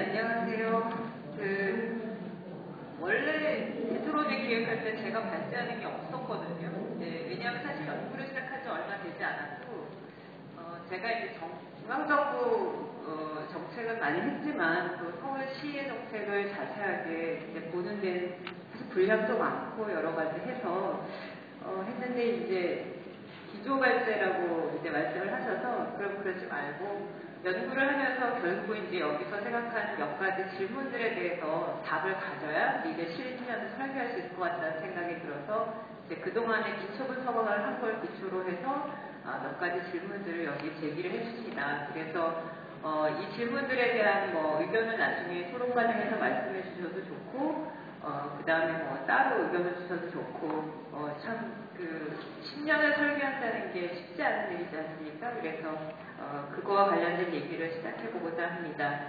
안녕하세요. 원래 프로젝트 기획할 때 제가 발제하는 게 없었거든요. 왜냐하면 사실 연구를 시작한 지 얼마 되지 않았고, 제가 이제 중앙정부 정책을 많이 했지만, 또 서울시의 정책을 자세하게 이제 보는 데는 사실 분량도 많고 여러 가지 해서, 했는데 이제 기조발제라고 이제 말씀을 하셔서, 그럼 그러지 말고, 연구를 하면서 결국 이제 여기서 생각하는 몇 가지 질문들에 대해서 답을 가져야 이제 실천을 설계할 수 있을 것 같다는 생각이 들어서 이제 그동안의 기초분석을 한 걸 기초로 해서 몇 가지 질문들을 여기 제기를 해줍니다. 그래서 이 질문들에 대한 의견은 나중에 토론 과정에서 말씀해 주셔도 좋고 그 다음에 따로 의견을 주셔도 좋고 참 10년을 설계한다는 게 쉽지 않은 일이지 않습니까? 그래서 그거와 관련된 얘기를 시작해보고자 합니다.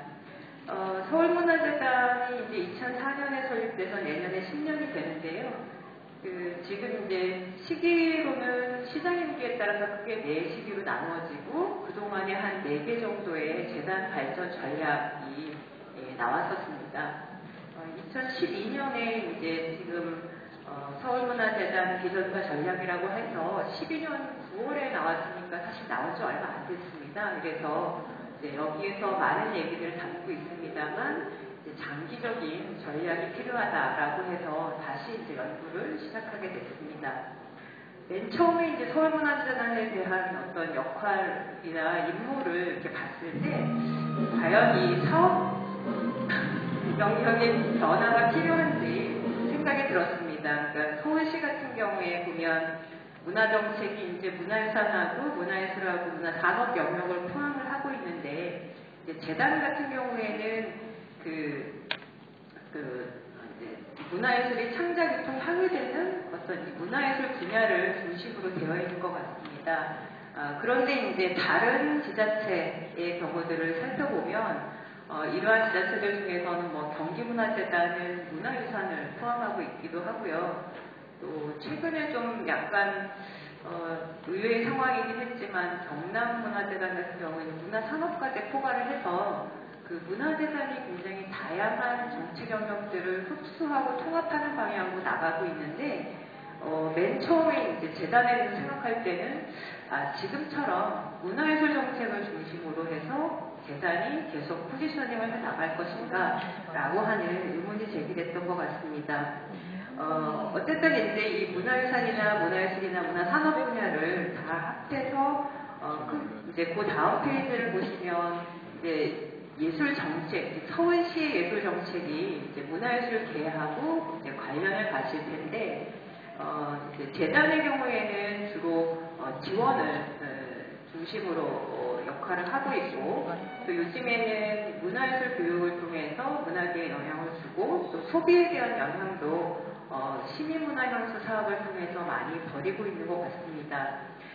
서울문화재단이 이제 2004년에 설립돼서 내년에 10년이 되는데요. 지금 이제 시기로는 시장 임기에 따라서 크게 4시기로 나누어지고 그동안에 한 4개 정도의 재단 발전 전략이 나왔었습니다. 2012년에 이제 지금 서울문화재단 비전과 전략이라고 해서 12년 9월에 나왔으니까 사실 나온 지 얼마 안 됐습니다. 그래서 이제 여기에서 많은 얘기들을 담고 있습니다만 이제 장기적인 전략이 필요하다라고 해서 다시 이제 연구를 시작하게 됐습니다. 맨 처음에 이제 서울문화재단에 대한 어떤 역할이나 임무를 이렇게 봤을 때 과연 이 사업 영역의 변화가 필요한지 생각이 들었습니다. 그러니까 서울시 같은 경우에 보면 문화정책이 이제 문화유산하고 문화예술하고 문화산업 영역을 포함을 하고 있는데 이제 재단 같은 경우에는 이제 문화예술이 창작, 유통, 향유되는 어떤 이 문화예술 분야를 중심으로 되어 있는 것 같습니다. 그런데 이제 다른 지자체의 경우들을 살펴보면 이러한 지자체들 중에서는 경기문화재단은 문화유산을 포함하고 있기도 하고요. 또 최근에 좀 약간 의외의 상황이긴 했지만 경남문화재단 같은 경우에는 문화산업까지 포괄을 해서 그 문화재단이 굉장히 다양한 정책 영역들을 흡수하고 통합하는 방향으로 나가고 있는데 맨 처음에 이제 재단에 대해서 생각할 때는 지금처럼 문화예술 정책을 중심으로 해서 재단이 계속 포지셔닝을 해 나갈 것인가 라고 하는 의문이 제기됐던 것 같습니다. 어쨌든 이제 이 문화유산이나 문화예술이나 문화산업 분야를 다 합해서 이제 그 다음 페이지를 보시면 이제 예술 정책, 서울시의 예술 정책이 이제 문화예술 계하고 이제 관련을 가질 텐데 이제 재단의 경우에는 주로 지원을 중심으로 역할을 하고 있고 또 요즘에는 문화예술 교육을 통해서 문화계에 영향을 주고 또 소비에 대한 영향도 시민문화향수 사업을 통해서 많이 벌이고 있는 것 같습니다.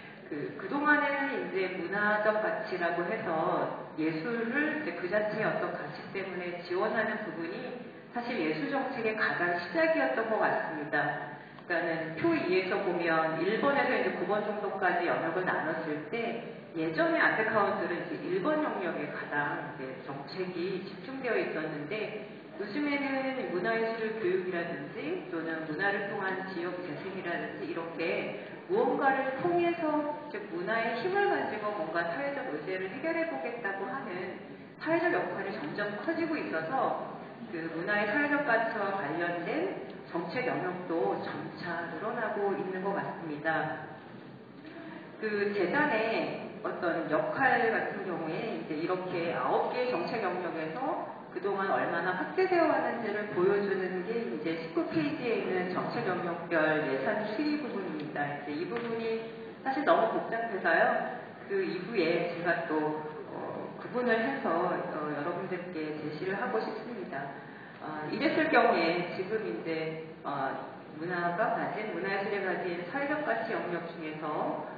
그동안에는 이제 문화적 가치라고 해서 예술을 이제 그 자체의 어떤 가치 때문에 지원하는 부분이 사실 예술 정책의 가장 시작이었던 것 같습니다. 그러니까는 표 2에서 보면 1번에서 이제 9번 정도까지 영역을 나눴을 때 예전에 아트카운트는 이제 1번 영역에 가장 이제 정책이 집중되어 있었는데 요즘에는 문화예술 교육이라든지 또는 문화를 통한 지역 재생이라든지 이렇게 무언가를 통해서 문화의 힘을 가지고 뭔가 사회적 의제를 해결해 보겠다고 하는 사회적 역할이 점점 커지고 있어서 그 문화의 사회적 가치와 관련된 정책 영역도 점차 늘어나고 있는 것 같습니다. 그 재단의 어떤 역할 같은 경우에 이제 이렇게 9개의 정책 영역에서 그동안 얼마나 확대되어 왔는지를 보여주는 게 이제 19페이지에 있는 정책 영역별 예산 추이 부분입니다. 이제 이 부분이 사실 너무 복잡해서요. 그 이후에 제가 또 구분을 해서 여러분들께 제시를 하고 싶습니다. 이랬을 경우에 지금 이제 문화가 가진 문화예술이 가진 사회적 가치 영역 중에서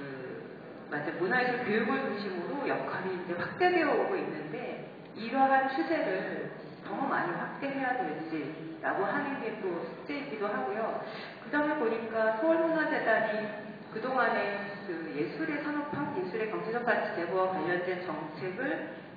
문화예술 교육을 중심으로 역할이 이제 확대되어 오고 있는데 이러한 추세를 더 많이 확대해야 될지라고 하는 게 또 숙제이기도 하고요. 그 다음에 보니까 서울문화재단이 그동안에 그 예술의 산업화, 예술의 경제적 가치 제고와 관련된 정책을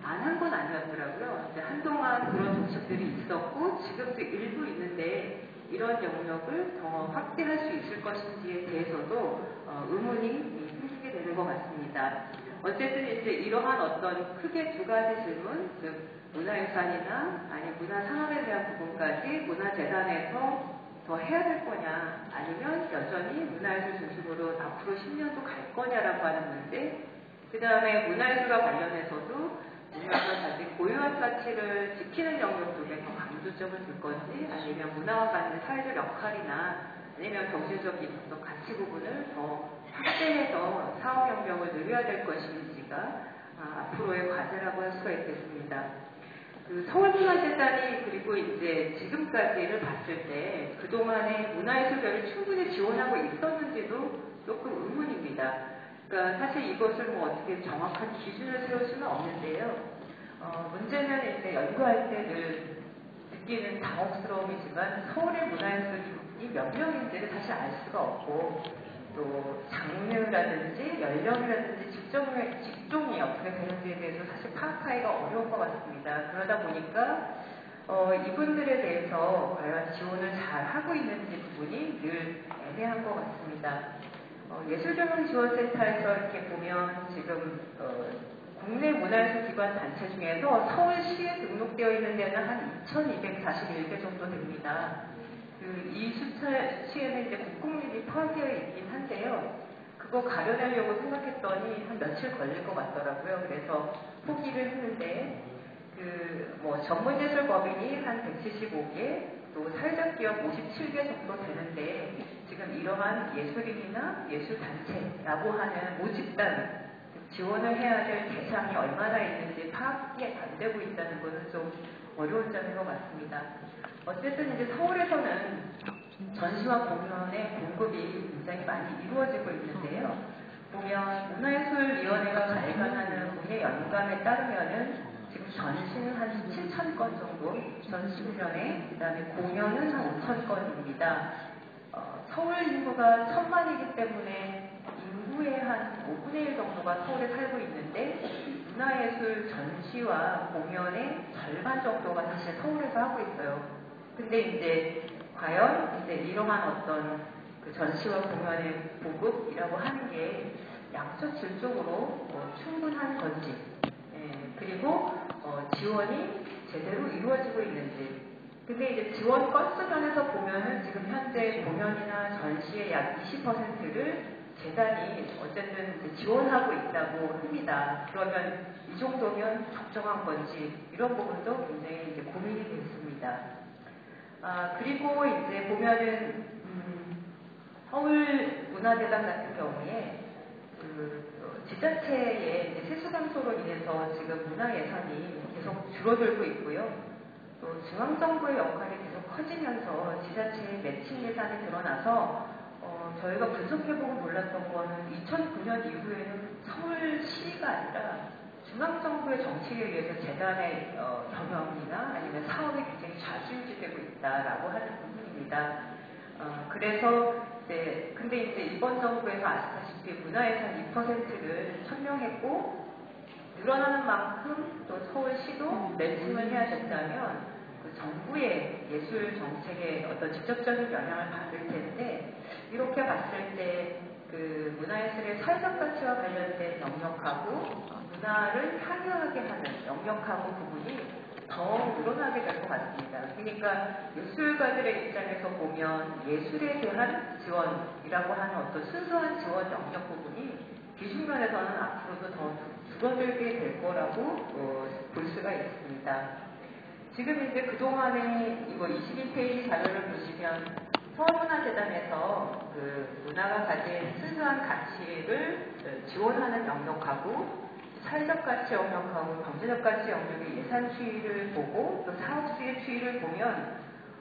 안 한 건 아니었더라고요. 이제 한동안 그런 정책들이 있었고 지금도 일부 있는데 이런 영역을 더 확대할 수 있을 것인지에 대해서도 의문이 생기게 되는 것 같습니다. 어쨌든 이제 이러한 어떤 크게 두 가지 질문, 즉 문화유산이나 아니 문화산업에 대한 부분까지 문화재단에서 더 해야 될 거냐, 아니면 여전히 문화예술 중심으로 앞으로 10년도 갈 거냐라고 하는 문제, 그 다음에 문화예술과 관련해서도 문화가 자기 고유한 가치를 지키는 영역 쪽에 더 강조점을 둘 건지, 아니면 문화가 갖는 사회적 역할이나 아니면 정신적인 어떤 가치 부분을 더 확대해서 사업 영역을 늘려야 될 것인지가 앞으로의 과제라고 할 수가 있겠습니다. 그 서울문화재단이 그리고 이제 지금까지를 봤을 때 그동안의 문화예술계를 충분히 지원하고 있었는지도 조금 의문입니다. 그러니까 사실 이것을 뭐 어떻게 정확한 기준을 세울 수는 없는데요. 문제는 이제 연구할 때 늘 느끼는 당혹스러움이지만 서울의 문화예술인이 몇 명인지를 사실 알 수가 없고, 또 장르라든지 연령이라든지 직종이 어떻게 되는지에 대해서 사실 파악하기가 어려운 것 같습니다. 그러다 보니까 이분들에 대해서 과연 지원을 잘 하고 있는지 부분이 늘 애매한 것 같습니다. 예술경영지원센터에서 이렇게 보면 지금 국내 문화예술기관 단체 중에서 서울시에 등록되어 있는 데는 한 2,241개 정도 됩니다. 이 숫자에는 이제 국공립이 포함되어 있긴 한데요. 그거 가려내려고 생각했더니 한 며칠 걸릴 것 같더라고요. 그래서 포기를 했는데, 전문예술법인이 한 175개, 또 사회적 기업 57개 정도 되는데, 지금 이러한 예술인이나 예술단체라고 하는 모집단, 지원을 해야 될 대상이 얼마나 있는지 파악이 안 되고 있다는 것은 좀 어려운 점인 것 같습니다. 어쨌든 이제 서울에서는 전시와 공연의 공급이 굉장히 많이 이루어지고 있는데요. 보면 문화예술위원회가 발간하는 문예 연감에 따르면은 지금 전시는 한 7,000건 정도, 2011년에, 그 다음에 공연은 한 5,000건입니다. 서울 인구가 1,000만이기 때문에 인구의 한 5분의 1 정도가 서울에 살고 있는데, 문화예술 전시와 공연의 절반 정도가 사실 서울에서 하고 있어요. 근데 이제 과연 이제 이러한 어떤 그 전시와 공연의 보급이라고 하는 게 양적 질적으로 충분한 건지, 그리고 지원이 제대로 이루어지고 있는지. 근데 이제 지원 건수 면에서 보면은 지금 현재 공연이나 전시의 약 20%를 재단이 어쨌든 이제 지원하고 있다고 합니다. 그러면 이 정도면 적정한 건지, 이런 부분도 굉장히 이제 고민이 됐습니다. 그리고 이제 보면은 서울문화재단 같은 경우에 지자체의 세수 감소로 인해서 지금 문화 예산이 계속 줄어들고 있고요. 또 중앙정부의 역할이 계속 커지면서 지자체의 매칭 예산이 늘어나서 저희가 분석해보고 몰랐던 거는 2009년 이후에는 서울시가 아니라 중앙정부의 정책에 의해서 재단의 경영이나 아니면 사업이 굉장히 좌지우지되고 있다라고 하는 부분입니다. 그래서 근데 이제 이번 정부에서 아시다시피 문화예산 2%를 천명했고, 늘어나는 만큼 또 서울시도 매칭을 해야 된다면 그 정부의 예술 정책에 어떤 직접적인 영향을 받을 텐데, 이렇게 봤을 때 그 문화예술의 사회적 가치와 관련된 영역하고 문화를 향유하게 하는 영역하고 부분이 더 늘어나게 될 것 같습니다. 그러니까 예술가들의 입장에서 보면 예술에 대한 지원이라고 하는 어떤 순수한 지원 영역 부분이 기준면에서는 앞으로도 더 줄어들게 될 거라고 볼 수가 있습니다. 지금 이제 그동안에 이거 22페이지 자료를 보시면 서울문화재단에서 그 문화가 가진 순수한 가치를 지원하는 영역하고 사회적 가치 영역하고 경제적 가치 영역의 예산 추이를 보고 또 사업 수의 추이를 보면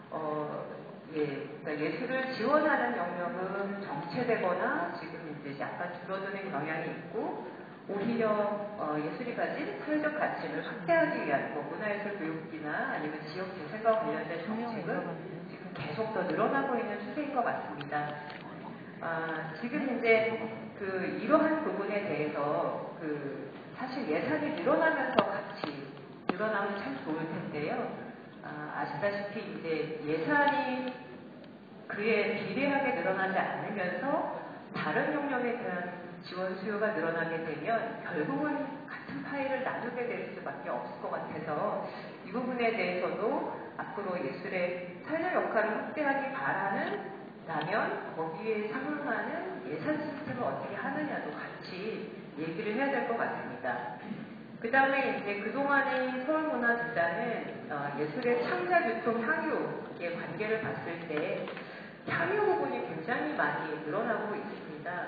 그러니까 예술을 지원하는 영역은 정체되거나 지금 이제 약간 줄어드는 경향이 있고, 오히려 예술이 가진 사회적 가치를 확대하기 위한 문화예술 교육이나 아니면 지역 재생과 관련된 정책은 지금 계속 더 늘어나고 있는 추세인 것 같습니다. 지금 이제 이러한 부분에 대해서 사실 예산이 늘어나면서 같이 늘어나면 참 좋을 텐데요. 아시다시피 이제 예산이 그에 비례하게 늘어나지 않으면서 다른 영역에 대한 지원 수요가 늘어나게 되면 결국은 같은 파일을 나누게 될 수밖에 없을 것 같아서 이 부분에 대해서도 앞으로 예술의 살려 역할을 확대하기 바라는 거기에 상응하는 예산 시스템을 어떻게 하느냐도 같이 얘기를 해야 될 것 같습니다. 그 다음에 이제 그동안의 서울문화재단은 예술의 창작, 유통, 향유의 관계를 봤을 때 향유 부분이 굉장히 많이 늘어나고 있습니다.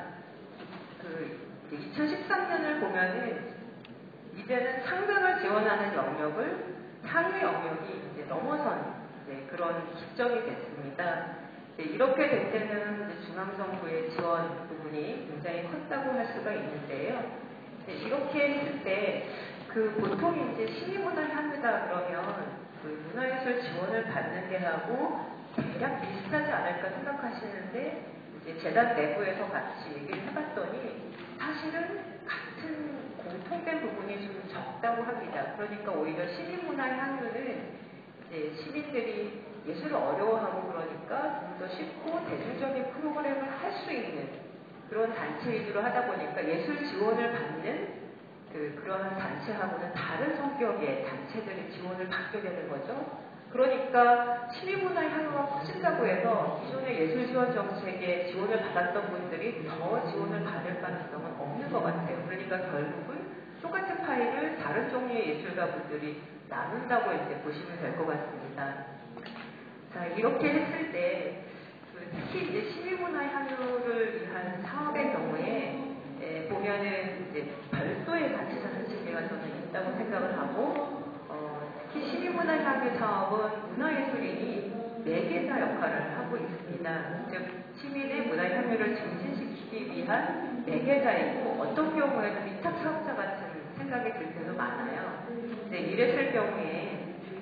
2013년을 보면은 이제는 창작을 지원하는 영역을 향유 영역이 이제 넘어선 그런 기점이 됐습니다. 이렇게 될 때는 중앙정부의 지원 부분이 굉장히 컸다고 할 수가 있는데요. 이렇게 했을 때 보통 이제 시민문화 향유다 그러면 문화예술 지원을 받는 데하고 대략 비슷하지 않을까 생각하시는데 이제 재단 내부에서 같이 얘기를 해봤더니 사실은 같은 공통된 부분이 좀 적다고 합니다. 그러니까 오히려 시민문화 향유는 이제 시민들이 예술을 어려워하고 그러니까 좀 더 쉽고 대중적인 프로그램을 할 수 있는 그런 단체 위주로 하다 보니까 예술 지원을 받는 그러한 단체하고는 다른 성격의 단체들이 지원을 받게 되는 거죠. 그러니까 시민문화 향유가 커진다고 해서 기존의 예술 지원 정책에 지원을 받았던 분들이 더 지원을 받을 가능성은 없는 것 같아요. 그러니까 결국은 똑같은 파일을 다른 종류의 예술가 분들이 나눈다고 이제 보시면 될 것 같습니다. 자, 이렇게 했을 때 특히 이제 시민문화 향유를 위한 사업의 경우에 보면은 이제 별도의 가치자산 체계가 저는 있다고 생각을 하고 특히 시민문화 향유 사업은 문화예술인이 매개자 역할을 하고 있습니다. 즉 시민의 문화 향유를 증진시키기 위한 매개자이고 어떤 경우에는 위탁 사업자 같은 생각이 들 때도 많아요. 이랬을 경우에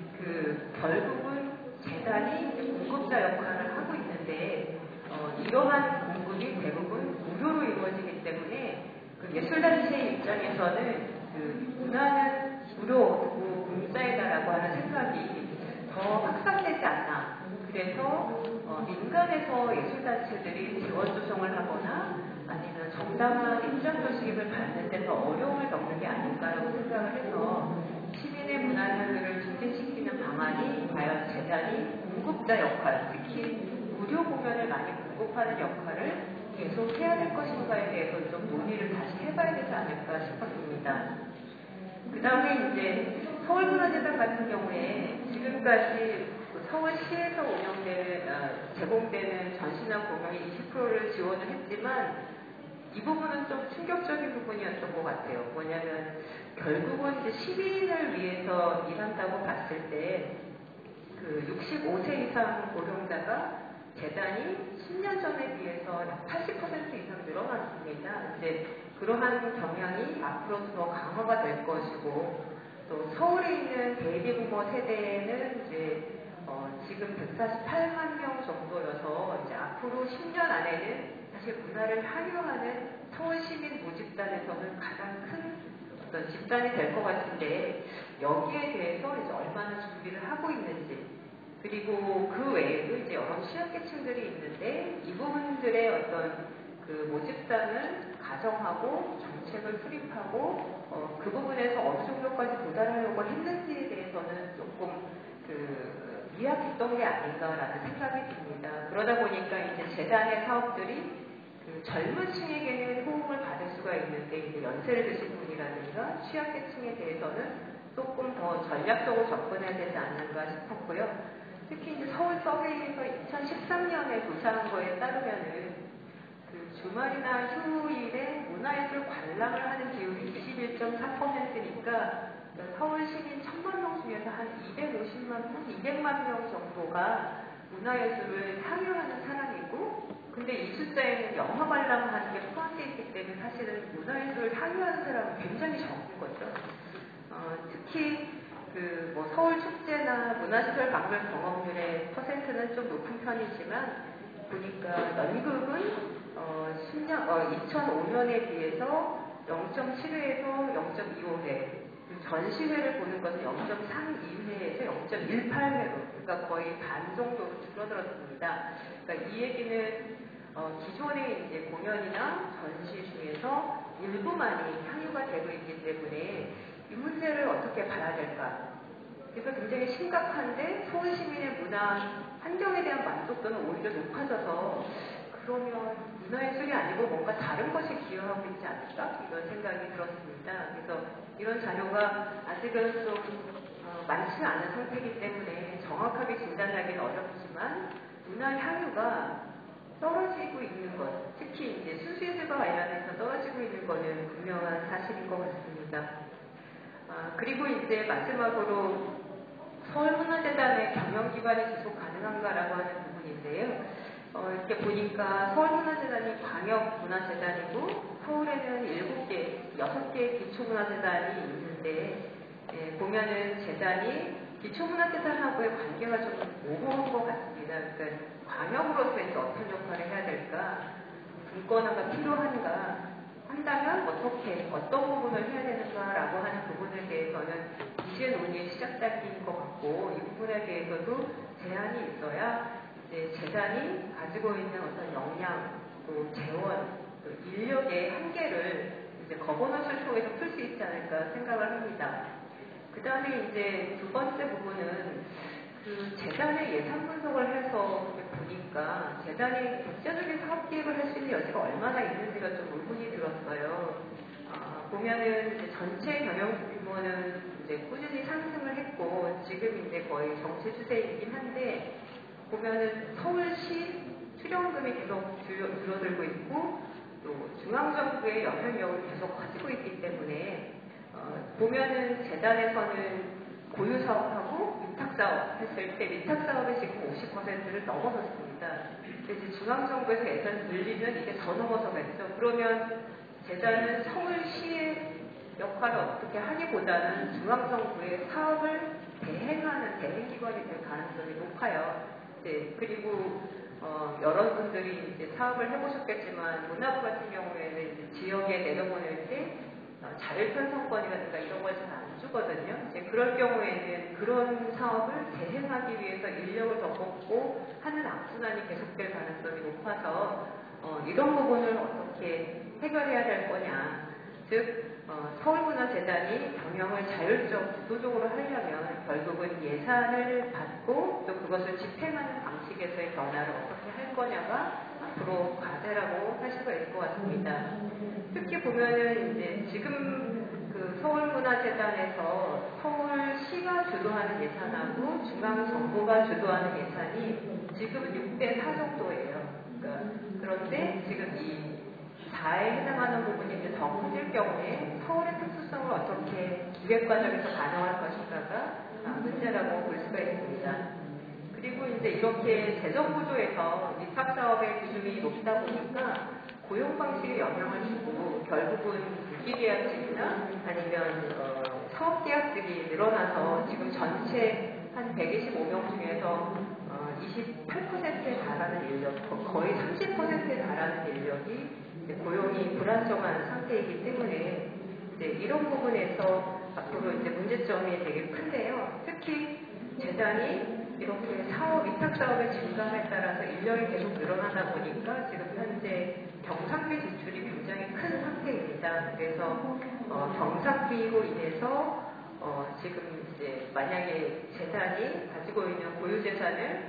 결국은 재단이 공급자 역할을 하고 있는데 이러한 공급이 대부분 무료로 이루어지기 때문에 예술단체의 입장에서는 문화는 무료, 공짜이다라고 하는 생각이 더 확산되지 않나. 그래서 민간에서 예술단체들이 재원 조성을 하거나 아니면 정당한 입장 조직을 받는 데서 어려움을 겪는 게 아닐까라고 생각을 해서 시민의 문화 향유를 증진시키는 방안이 과연 재단이 공급자 역할, 특히 무료 공연을 많이 공급하는 역할을 계속 해야 될 것인가에 대해서 좀 논의를 다시 해봐야 되지 않을까 싶었습니다. 그 다음에 이제 서울문화재단 같은 경우에 지금까지 서울시에서 제공되는 전시나 공연의 20%를 지원을 했지만 이 부분은 좀 충격적인 부분이었던 것 같아요. 뭐냐면 결국은 이제 시민을 위해서 일한다고 봤을 때 65세 이상 고령자가 재단이 10년 전에 비해서 약 80% 이상 늘어났습니다. 이제 그러한 경향이 앞으로 더 강화가 될 것이고 또 서울에 있는 베이비부머 세대는 이제 지금 148만 명 정도여서 이제 앞으로 10년 안에는 사실 문화를 향유하는 서울 시민 모집단에서는 가장 큰 어떤 집단이 될 것 같은데 여기에 대해서 이제 얼마나 준비를 하고 있는지 그리고 그 외에도 이제 여러 취약계층들이 있는데 이 부분들의 어떤 모집단을 가정하고 정책을 수립하고 그 부분에서 어느 정도까지 도달하려고 했는지에 대해서는 조금 미약했던 게 아닌가라는 생각이 듭니다. 그러다 보니까 이제 재단의 사업들이 젊은 층에게는 호응을 받을 수가 있는데 이제 연세를 드신 분이라든가 취약계층에 대해서는 조금 더 전략적으로 접근해야 되지 않는가 싶었고요. 특히 이제 서울 서베이에서 2013년에 조사한 거에 따르면은 주말이나 휴일에 문화예술 관람을 하는 비율이 21.4%니까 서울 시민 1000만 명 중에서 한 200만 명 정도가 문화예술을 향유하는 사람이고 근데 이 숫자에는 영화 관람하는 게 포함되어 있기 때문에 사실은 문화예술을 향유하는 사람은 굉장히 적은 거죠. 특히 서울 축제나 문화시설 방문 경험률의 퍼센트는 좀 높은 편이지만 보니까 연극은 2005년에 비해서 0.7회에서 0.25회, 전시회를 보는 것은 0.32회에서 0.18회로, 그러니까 거의 반 정도로 줄어들었습니다. 그러니까 이 얘기는 기존의 이제 공연이나 전시 중에서 일부만이 향유가 되고 있기 때문에 이 문제를 어떻게 봐야 될까? 그래서 굉장히 심각한데 서울 시민의 문화 환경에 대한 만족도는 오히려 높아져서 그러면 문화예술이 아니고 뭔가 다른 것이 기여하고 있지 않을까? 이런 생각이 들었습니다. 그래서 이런 자료가 아직은 좀 많지는 않은 상태이기 때문에 정확하게 진단하기는 어렵지만 문화 향유가 떨어지고 있는 것, 특히 이제 수수예술과 관련해서 떨어지고 있는 것은 분명한 사실인 것 같습니다. 그리고 이제 마지막으로 서울문화재단의 경영기관이 지속 가능한가라고 하는 부분인데요. 이렇게 보니까 서울문화재단이 광역문화재단이고 서울에는 7개, 6개의 기초문화재단이 있는데 보면은 재단이 기초문화재단하고의 관계가 좀 모호한 것 같습니다. 그러니까 광역으로서 이제 어떤 역할을 해야 될까, 분권화가 필요한가 한다면 어떤 부분을 해야 되는가라고 하는 부분에 대해서는 이제 논의의 시작 단계인 것 같고, 이 부분에 대해서도 제한이 있어야 이제 재단이 가지고 있는 어떤 역량, 또 재원, 또 인력의 한계를 이제 거버넌스를 통해서 풀 수 있지 않을까 생각을 합니다. 그 다음에 이제 두 번째 부분은 그 재단의 예산 분석을 해서 보니까 재단이 독자적인 사업 계획을 할 수 있는 여지가 얼마나 있는지가 좀 의문이 들었어요. 보면은 이제 전체 경영 규모는 이제 꾸준히 상승을 했고 지금 이제 거의 정체 추세이긴 한데 보면은 서울시 수령금이 계속 줄어들고 있고 또 중앙정부의 영향력을 계속 가지고 있기 때문에 보면은 재단에서는 고유사업하고 위탁사업 했을 때 위탁사업이 지금 50%를 넘어섰습니다. 이제 중앙정부에서 예산 늘리면 이게 더 넘어서겠죠. 그러면 재단은 서울시의 역할을 어떻게 하기보다는 중앙정부의 사업을 대행하는 대행기관이 될 가능성이 높아요. 그리고 여러분들이 이제 사업을 해보셨겠지만 문화부 같은 경우에는 이제 지역에 내려보낼 때 자율편성권이라든가 이런 걸 잘 안 주거든요. 이제 그럴 경우에는 그런 사업을 대행하기 위해서 인력을 더 뽑고 하는 악순환이 계속될 가능성이 높아서 이런 부분을 어떻게 해결해야 될 거냐. 즉 서울문화재단이 경영을 자율적, 주도적으로 하려면 결국은 예산을 받고 또 그것을 집행하는 방식에서의 변화를 어떻게 할 거냐가 앞으로 과제라고 할 수가 있을 것 같습니다. 특히 보면은 이제 지금 그 서울문화재단에서 서울시가 주도하는 예산하고 중앙정부가 주도하는 예산이 지금 6대4 정도예요. 그런데 지금 이 4에 해당하는 부분이 이제 더 커질 경우에 서울의 특수성을 어떻게 기획 과정에서 반영할 것인가가 문제라고 볼 수가 있습니다. 그리고 이제 이렇게 재정 구조에서 위탁 사업의 비중이 높다 보니까 고용 방식에 영향을 주고 결국은 무기계약직이나 아니면 사업계약직이 늘어나서 지금 전체 한 125명 중에서 28%에 달하는 인력, 거의 30%에 달하는 인력이 이제 고용이 불안정한 상태이기 때문에 이제 이런 부분에서 앞으로 이제 문제점이 되게 큰데요. 특히 재단이 이렇게 위탁 사업의 증가에 따라서 인력이 계속 늘어나다 보니까 지금 현재 경상비 지출이 굉장히 큰 상태입니다. 그래서 경상비로 인해서 지금 이제 만약에 재단이 가지고 있는 고유 재산을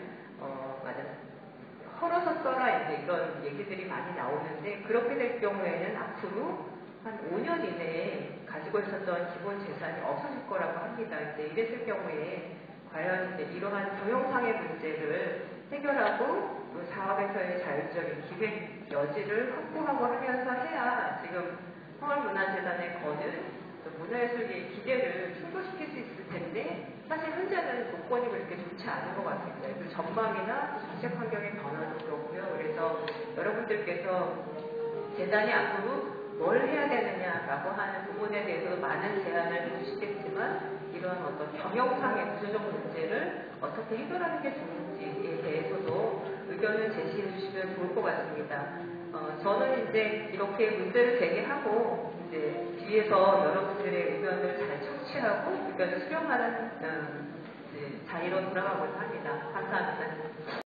헐어서 써라 이제 이런 얘기들이 많이 나오는데 그렇게 될 경우에는 앞으로 한 5년 이내에 가지고 있었던 기본 재산이 없어질 거라고 합니다. 이제 이랬을 경우에 과연 이제 이러한 경영상의 문제를 해결하고 또 사업에서의 자율적인 기획 여지를 확보하고 하면서 해야 지금 서울문화재단의 거는 문화예술계의 기대를 충족시킬 수 있을 텐데 사실 현재는 조건이 그렇게 좋지 않은 것 같습니다. 그 전망이나 정책 환경의 변화도 그렇고요. 그래서 여러분들께서 재단이 앞으로 뭘 해야 되느냐라고 하는 부분에 대해서도 많은 제안을 해주시겠지만 이런 어떤 경영상의 구조적 문제를 어떻게 해결하는 게 좋은지에 대해서도 의견을 제시해 주시면 좋을 것 같습니다. 저는 이제 이렇게 문제를 제기하고 이제 뒤에서 여러분들의 의견을 잘 청취하고 의견을 수렴하는 이제 자리로 돌아가고자 합니다. 감사합니다.